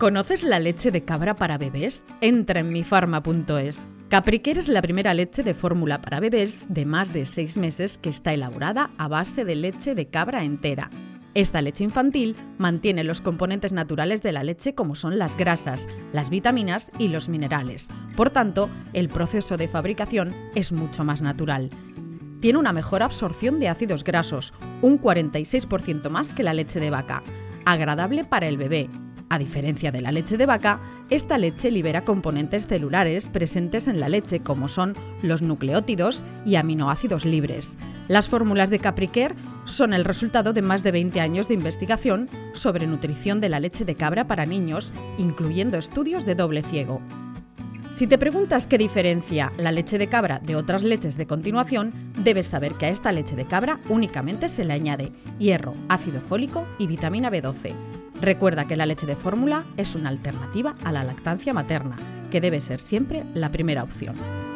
¿Conoces la leche de cabra para bebés? Entra en mifarma.es. Capricare es la primera leche de fórmula para bebés de más de 6 meses que está elaborada a base de leche de cabra entera. Esta leche infantil mantiene los componentes naturales de la leche como son las grasas, las vitaminas y los minerales. Por tanto, el proceso de fabricación es mucho más natural. Tiene una mejor absorción de ácidos grasos, un 46% más que la leche de vaca. Agradable para el bebé. A diferencia de la leche de vaca, esta leche libera componentes celulares presentes en la leche como son los nucleótidos y aminoácidos libres. Las fórmulas de Capricare son el resultado de más de 20 años de investigación sobre nutrición de la leche de cabra para niños, incluyendo estudios de doble ciego. Si te preguntas qué diferencia la leche de cabra de otras leches de continuación, debes saber que a esta leche de cabra únicamente se le añade hierro, ácido fólico y vitamina B12. Recuerda que la leche de fórmula es una alternativa a la lactancia materna, que debe ser siempre la primera opción.